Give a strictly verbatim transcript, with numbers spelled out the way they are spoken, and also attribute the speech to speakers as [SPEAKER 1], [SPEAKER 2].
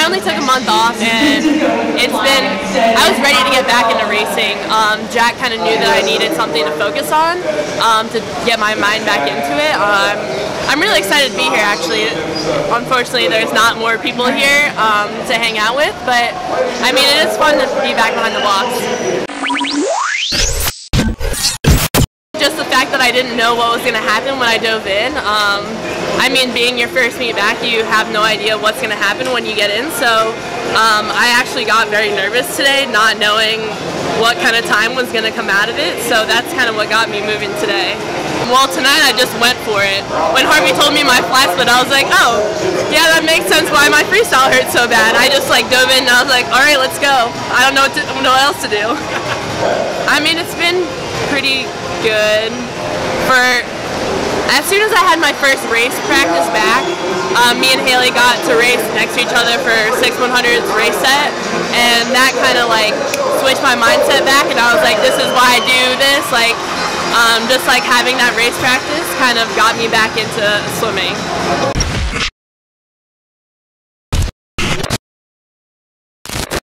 [SPEAKER 1] I only took a month off, and it's been, I was ready to get back into racing. Um, Jack kind of knew that I needed something to focus on um, to get my mind back into it. Um, I'm really excited to be here, actually. Unfortunately, there's not more people here um, to hang out with, but I mean, it is fun to be back behind the blocks. Just the fact that I didn't know what was going to happen when I dove in. Um, I mean, being your first meet back, you have no idea what's going to happen when you get in, so um, I actually got very nervous today, not knowing what kind of time was going to come out of it, so that's kind of what got me moving today. Well, tonight I just went for it. When Harvey told me my flat split, I was like, oh, yeah, that makes sense why my freestyle hurt so bad. I just like dove in and I was like, all right, let's go. I don't know what, to, know what else to do. I mean, it's been pretty good. For as soon as I had my first race practice back, um, me and Haley got to race next to each other for six one hundreds race set, and that kind of like switched my mindset back, and I was like, this is why I do this. Like, um, just like having that race practice kind of got me back into swimming.